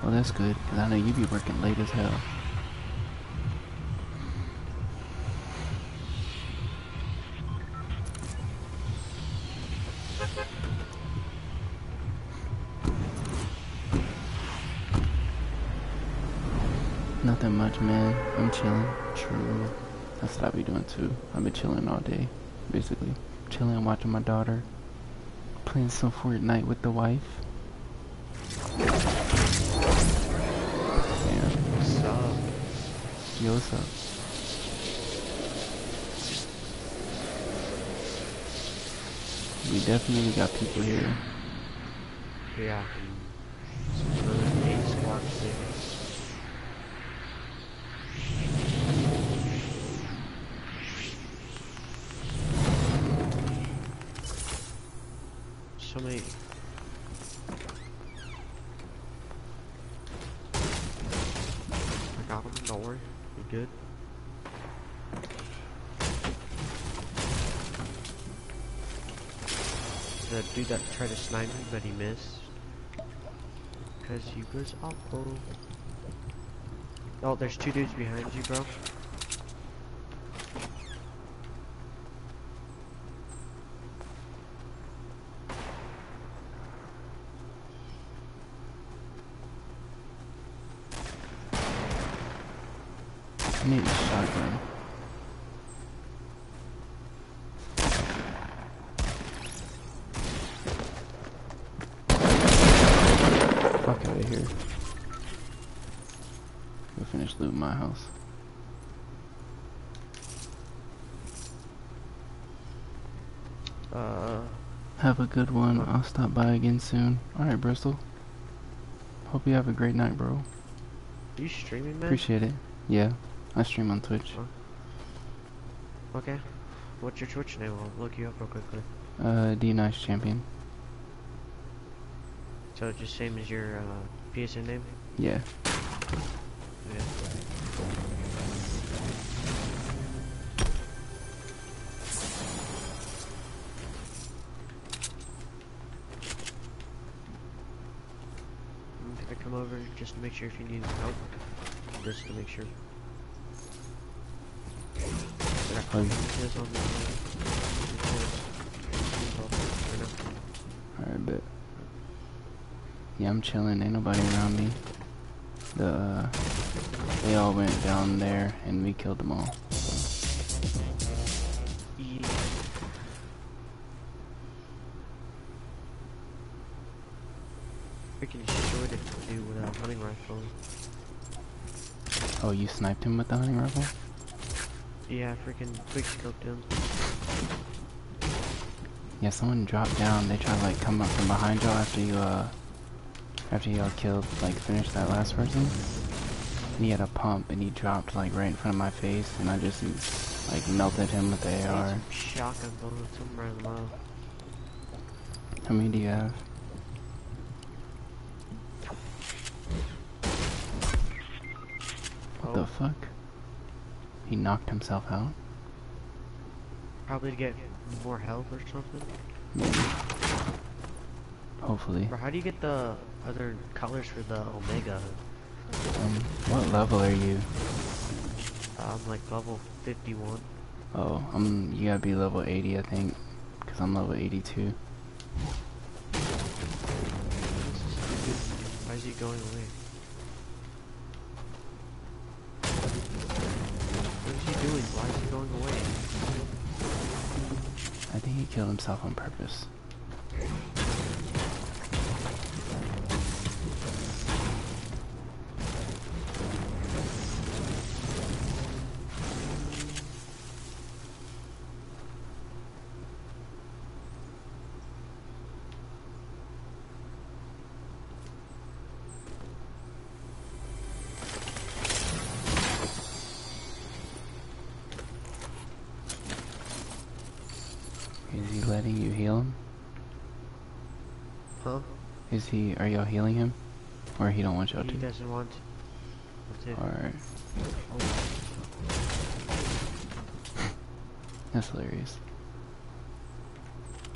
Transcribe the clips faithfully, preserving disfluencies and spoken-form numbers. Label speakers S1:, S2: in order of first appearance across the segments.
S1: Well, that's good, because I know you be working late as hell. Nothing much, man. I'm chilling. True. That's what I be doing too. I've been chilling all day, basically. Chilling, watching my daughter. Playing some Fortnite with the wife. Damn.
S2: What's up?
S1: Yo, what's up? We definitely got people here.
S2: Yeah. Another eight squads there. So many. I got him, don't worry. You're good. The dude that tried to snipe me, but he missed. Because he was awful. Oh, there's two dudes behind you, bro.
S1: I need a shotgun. Fuck out of here. Go finish looting my house.
S2: Uh.
S1: Have a good one.
S2: Uh,
S1: I'll stop by again soon. Alright, Bristol. Hope you have a great night, bro.
S2: You streaming, man?
S1: Appreciate it. Yeah, I stream on Twitch.
S2: Huh? Okay. What's your Twitch name? I'll look you up real quickly.
S1: Uh, D Nice Champion.
S2: So just same as your uh, P S N name?
S1: Yeah.
S2: Yeah. I come over just to make sure if you need help. Just to make sure.
S1: Oh, alright, bet. Yeah, I'm chilling. Ain't nobody around me. The, uh, they all went down there and we killed them all.
S2: Yeah. Freaking short it to do with a hunting rifle.
S1: Oh, you sniped him with the hunting rifle?
S2: Yeah, I freaking quick scoped him.
S1: Yeah, someone dropped down. They tried to like come up from behind y'all after you, uh, after y'all killed, like finished that last person. And he had a pump and he dropped like right in front of my face and I just like melted him with the A R.
S2: Shotgun bullets somewhere in the mouth.
S1: How many do you have? What
S2: Oh.
S1: the fuck? He knocked himself out?
S2: Probably to get more health or something.
S1: Maybe. Hopefully.
S2: Bro, how do you get the other colors for the Omega?
S1: Um, what level are you?
S2: I'm like level fifty-one.
S1: Oh, I'm, you gotta be level eighty, I think. Cause I'm level eighty-two.
S2: Why is he going away? What is he doing? Why is he going away?
S1: I think he killed himself on purpose. Is he letting you heal him?
S2: Huh?
S1: Is he, are y'all healing him? Or he don't want y'all
S2: He
S1: to?
S2: doesn't want. That's it.
S1: Alright.
S2: Oh.
S1: That's hilarious.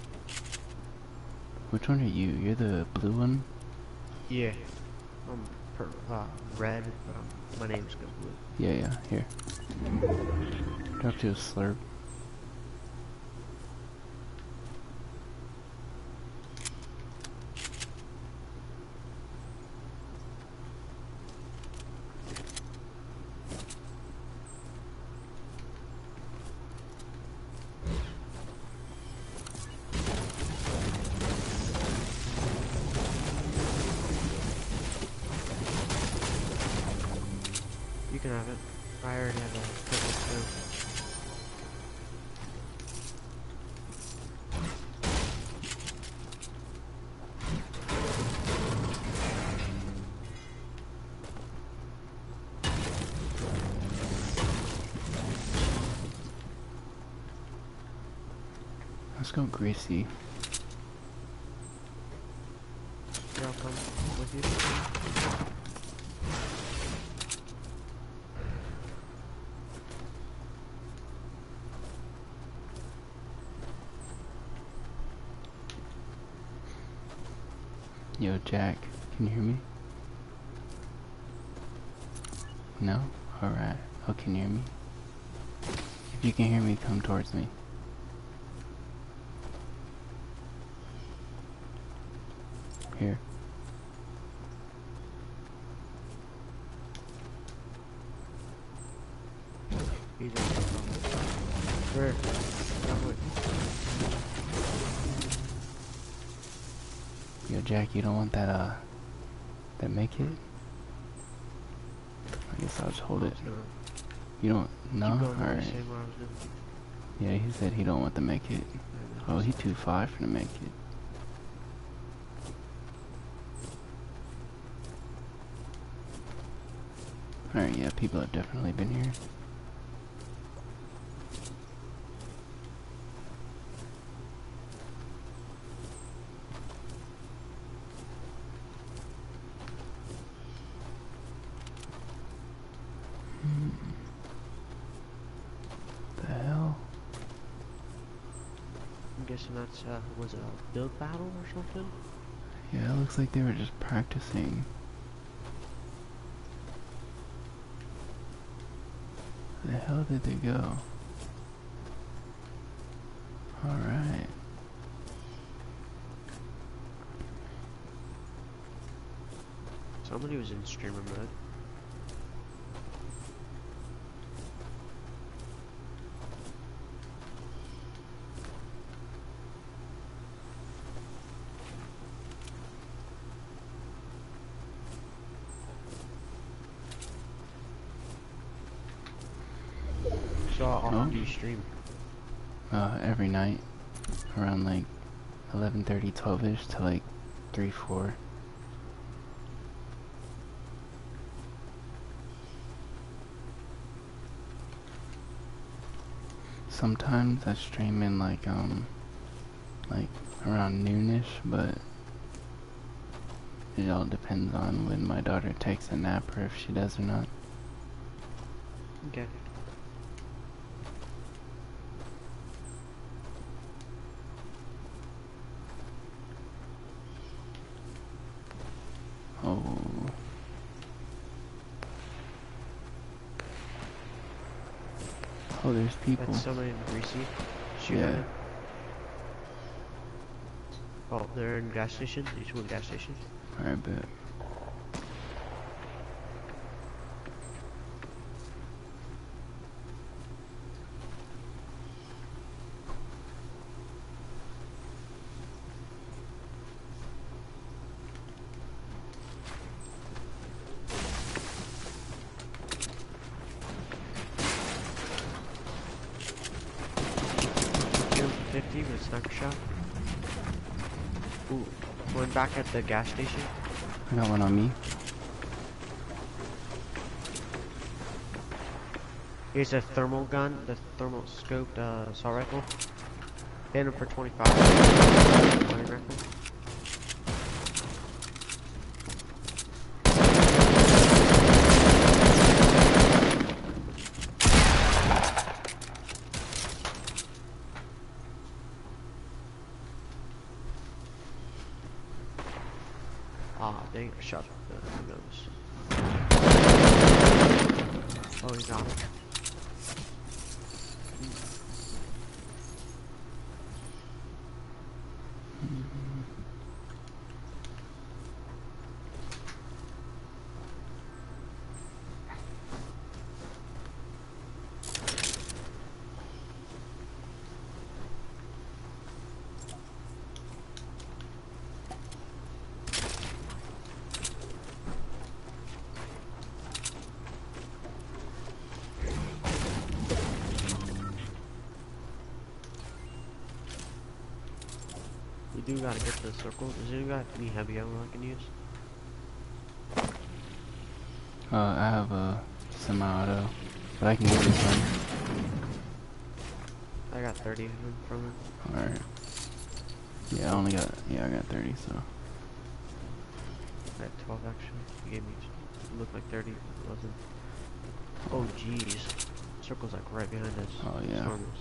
S1: Which one are you? You're the blue one?
S2: Yeah. I'm per, uh, red, but um, my name's Go Blue.
S1: Yeah, yeah, here. Drop to a slurp.
S2: You can have it. I already have a purple too.
S1: Let's go greasy.
S2: Here, I'll come with you.
S1: Yo, Jack, can you hear me? No? Alright. Oh, can you hear me? If you can hear me, come towards me. Here.
S2: He's in. Where? Come with
S1: Yo, Jack, you don't want that, uh, that make it? I guess I'll just hold it.
S2: No.
S1: You don't, no?
S2: Keep going,
S1: Alright.
S2: same where I was gonna be.
S1: Yeah, he said he don't want to make it. Oh, he too far for to make it. Alright, yeah, people have definitely been here. Hmm. The hell?
S2: I'm guessing that's, uh, was it a build battle or something?
S1: Yeah, it looks like they were just practicing. Where the hell did they go? Alright.
S2: Somebody was in streamer mode. So how often
S1: Oh.
S2: do you stream?
S1: Uh, every night. Around like eleven thirty, twelve-ish to like three, four. Sometimes I stream in like, um, like around noonish, but it all depends on when my daughter takes a nap or if she does or not.
S2: Okay.
S1: Oh. Oh, there's people.
S2: That's somebody in Greasy. Shoot
S1: Yeah.
S2: at him. Oh, they're in gas station? Each one gas station?
S1: Alright, bet.
S2: fifty with a sniper shot. Ooh, one back at the gas station.
S1: I got one on me.
S2: Here's a thermal gun, the thermal scoped uh, assault rifle. Hit him for twenty-five. Hunting rifle. Ah, dang, I shot the who knows. Oh, he got it. We do gotta get to the circle. Does anyone got any heavy ammo I can use?
S1: Uh, I have a semi-auto, but I can give you some.
S2: I got thirty of them from him.
S1: Alright. Yeah, I only got, yeah, I got thirty, so.
S2: I had twelve actually. He gave me, it looked like thirty, but it wasn't. Oh jeez. Circle's like right behind us.
S1: Oh, yeah.
S2: Stormers.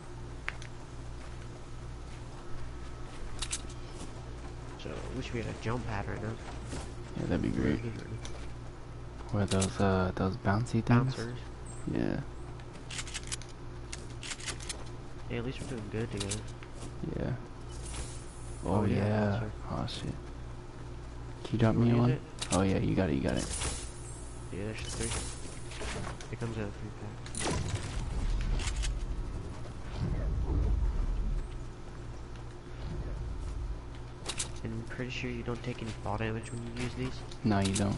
S2: So, I wish we had a jump pad right now.
S1: Yeah, that'd be great. Where those, uh, those bouncy things?
S2: Bouncers.
S1: Yeah.
S2: Yeah, at least we're doing good together.
S1: Yeah. Oh,
S2: Oh, yeah,
S1: yeah.
S2: bouncer.
S1: Oh, shit. Can you drop
S2: You
S1: me
S2: wanna
S1: one?
S2: use
S1: Oh, yeah, you got it, you got it.
S2: Yeah, there's three. It comes in a three pack. And I'm pretty sure you don't take any fall damage when you use these.
S1: No, you don't.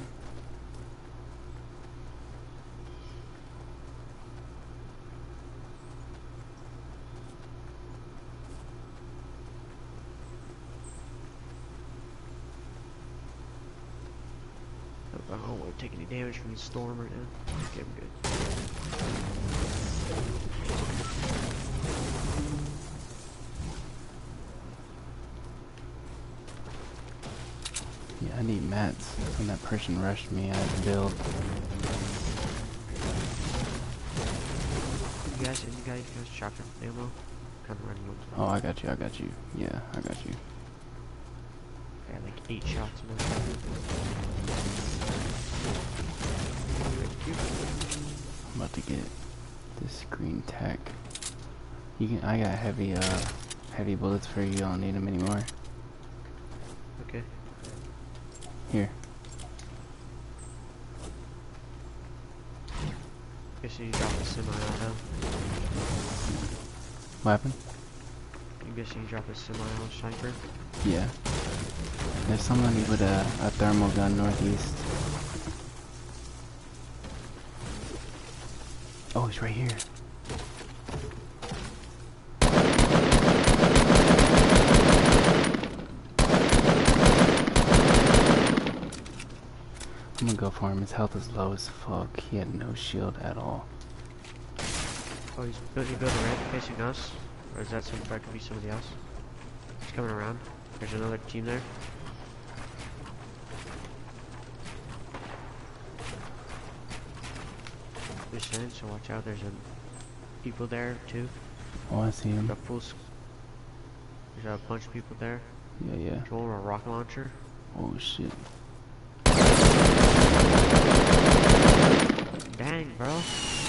S2: I don't want to take any damage from the storm right now. Okay, I'm good.
S1: Yeah, I need mats. When that person rushed me, I had to build.
S2: You guys, you guys, you guys shotgun ammo? Kind of running low.
S1: Oh, I got you, I got you. Yeah, I got you.
S2: I got like eight shots in my shotgun. Thank you.
S1: I'm about to get this green tack. You can. I got heavy, uh, heavy bullets for you. I don't need them anymore.
S2: Okay.
S1: Here.
S2: Guess you dropped a semi-auto.
S1: What happened?
S2: I'm guessing you dropped a semi-auto sniper.
S1: Yeah. There's somebody with a, a thermal gun northeast. Oh, he's right here. I'm gonna go for him. His health is low as fuck. He had no shield at all.
S2: Oh, he's building a ramp facing us? Or is that some, that could be somebody else? He's coming around. There's another team there. Just saying, so watch out. There's a people there too.
S1: Oh, I see him.
S2: There's a full. s- There's a bunch of people there.
S1: Yeah, yeah.
S2: There's one with a rocket launcher.
S1: Oh shit.
S2: Dang, bro.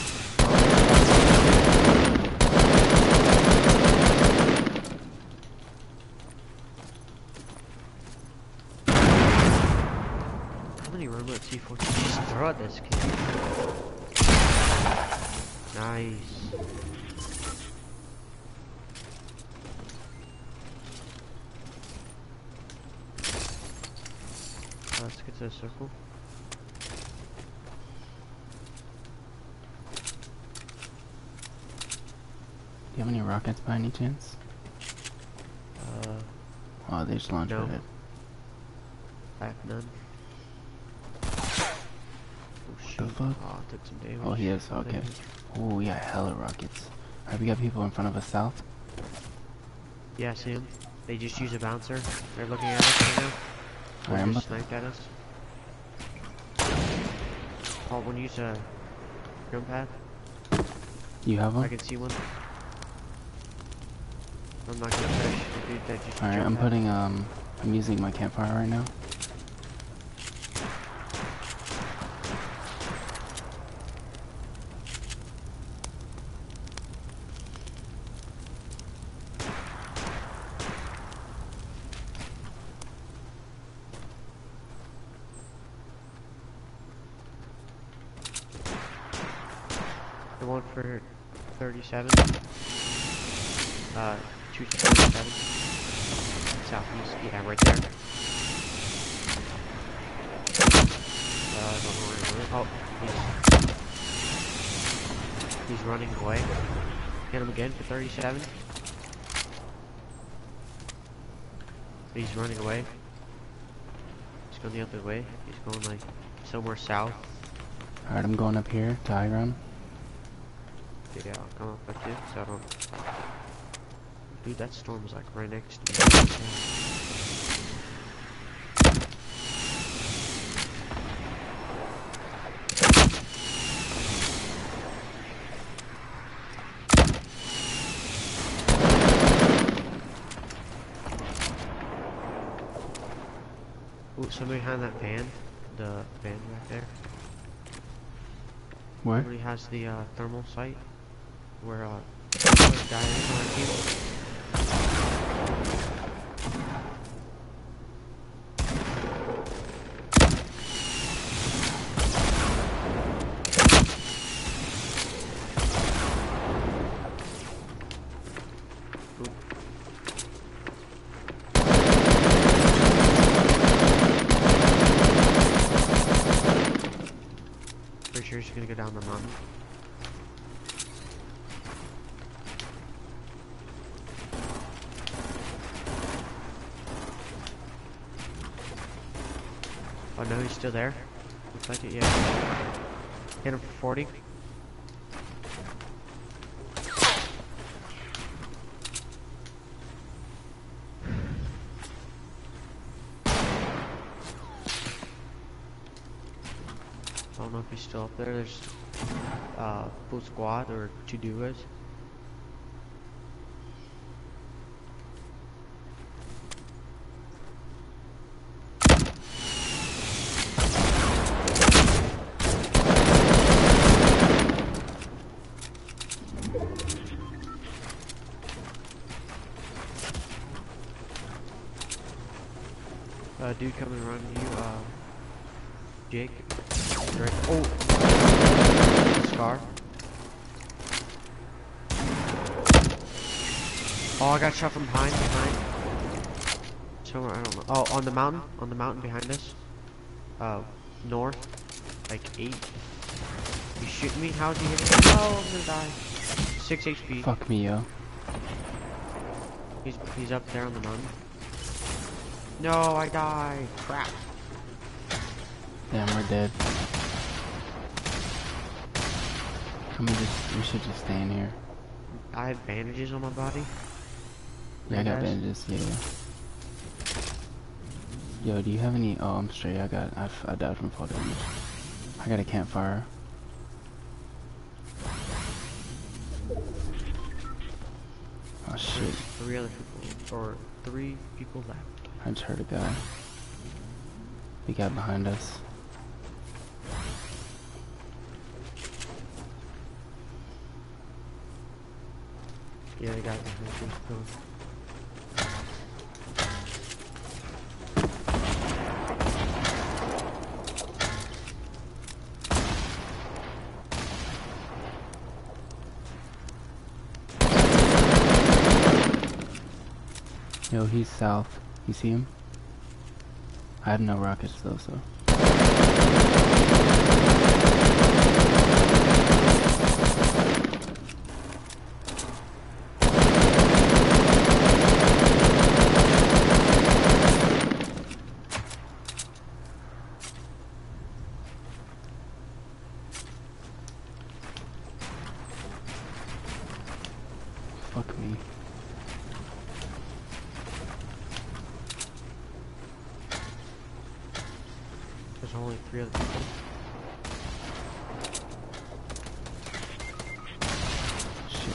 S2: How many remote C four can you just throw at this kid? Nice. Uh, let's get to the circle.
S1: Do you have any rockets by any chance?
S2: Uh,
S1: Oh, they just launched
S2: No.
S1: it.
S2: I have none. Oh shoot.
S1: The fuck?
S2: Oh, I took some damage.
S1: Oh, he is.
S2: Oh,
S1: Okay.
S2: damage.
S1: Oh, we got hella rockets. Alright, we got people in front of us south.
S2: Yeah, I see him. They just use a bouncer. They're looking at us right now.
S1: Alright,
S2: One
S1: I'm
S2: just
S1: about
S2: sniped at us. Paul, one use a jump pad.
S1: You have
S2: I
S1: one?
S2: can see one. I'm not gonna finish the dude that just
S1: Alright,
S2: jumped
S1: I'm
S2: pad.
S1: putting, um, I'm using my campfire right now.
S2: one for thirty-seven. Uh, two thirty-seven. Southeast. Yeah, right there. Uh, I don't know where he went. Oh, he's, he's running away. Hit him again for thirty-seven. He's running away. He's going the other way. He's going like somewhere south.
S1: Alright, I'm going up here to high ground.
S2: Yeah, I'll come up with you so I don't. Dude, that storm was like right next to me. Ooh, somebody behind that van. The van right there.
S1: Where?
S2: Somebody has the uh, thermal sight. Where, uh, where a guy is on our team. Pretty sure she's gonna go down the mountain. Oh no, he's still there. Looks like it, yeah. Hit him for forty. I don't know if he's still up there. There's uh, full squad or two duos. Uh, dude coming around you, uh, Jake. Right. Oh! Scar. Oh, I got shot from behind, behind. Somewhere, I don't know. Oh, on the mountain, on the mountain behind us. Uh, north. Like eight. You shooting me? How'd you hit me? No, I'm gonna die. Six H P.
S1: Fuck me, yo.
S2: He's, he's up there on the mountain. No, I died. Crap.
S1: Damn, we're dead. Let me just, we should just stay in here.
S2: I have bandages on my body.
S1: Yeah, I got
S2: Guys?
S1: bandages, yeah, yeah. Yo, do you have any, oh, I'm straight, I got, I, I died from fall damage. I got a campfire. Oh shit.
S2: There's three other people, or three people left.
S1: I just heard a guy. He got behind us.
S2: Yeah, they got behind us.
S1: Yo, he's south. You see him? I have no rockets though, so. Fuck me.
S2: There's only three other people.
S1: Shit.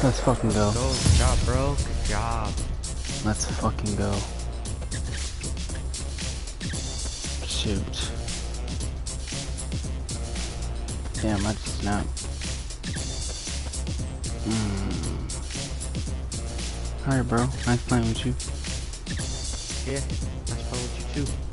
S1: Let's fucking go.
S2: Go, good job, bro. Good job.
S1: Let's fucking go. Shoot. Damn, I just snapped. Mm. Alright, bro. Nice playing with you.
S2: Yeah, nice playing with you too.